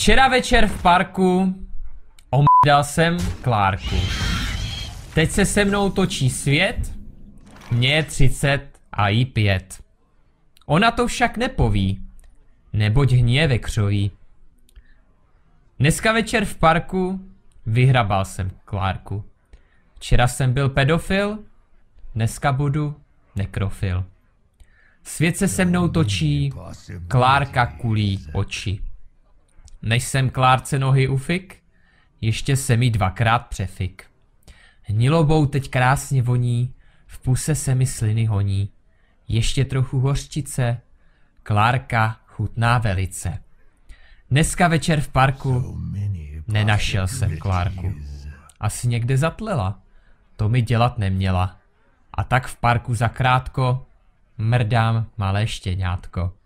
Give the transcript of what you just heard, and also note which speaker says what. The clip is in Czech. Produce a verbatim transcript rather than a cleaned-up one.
Speaker 1: Včera večer v parku omrdal jsem Klárku. Teď se se mnou točí svět, mně je třicet a jí pět. Ona to však nepoví, neboť hníje křoví. Dneska večer v parku vyhrabal jsem Klárku. Včera jsem byl pedofil, dneska budu nekrofil. Svět se se mnou točí, Klárka kulí oči. Než jsem Klárce nohy ufik, ještě se mi dvakrát přefik. Hnilobou teď krásně voní, v puse se mi sliny honí. Ještě trochu hořčice, Klárka chutná velice. Dneska večer v parku nenašel jsem Klárku. Asi někde zatlela, to mi dělat neměla. A tak v parku zakrátko mrdám malé štěňátko.